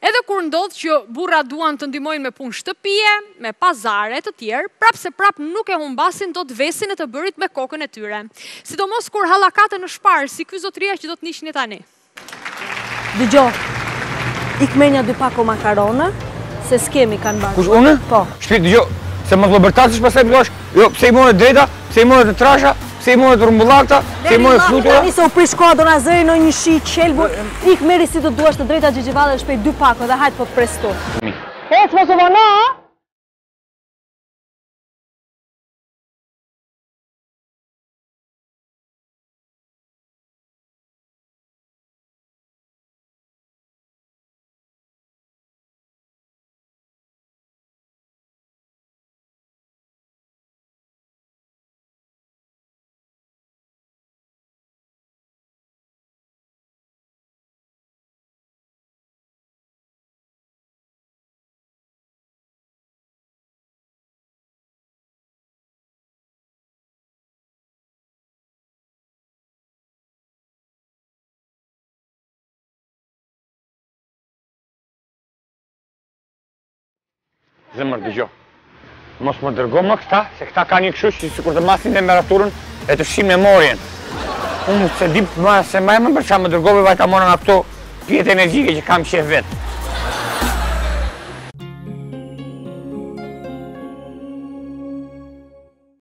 Edhe kur ndodh që burra duan të ndihmojnë me punë shtëpie, me pazare të tjerë, prap nuk e humbasin dot vesin e të bërit me kokën e tyre. Sidomos kur hallakate në SPAR, si ky zotria që do të nihni tani. Dëgjoj. Ik menja 2 pako makarona, se skemi kanë bërë. Kush unë? Po. Shpit dëgjoj, se më llobërtatësh pastaj blosh. Jo, pse i morë Deda, pse i morë të trasha, pse i morë të rumbullakta, pse i morë flutura. Tani se u prish koha do na zëri në një shi qelbur. Ik merri si të duash të drejta xhixhivalle shpejt 2 pako dhe hajt po të prestu. Ec mos u vona. Zemër dëgjoj. Mos më dërgo më këta, se këta ka një kështu që sikur të masin temperaturën e të fshin memorien. Unë se di se më për çfarë më dërgove vajta mona nga këto pjetë energjike që kam qef vetë.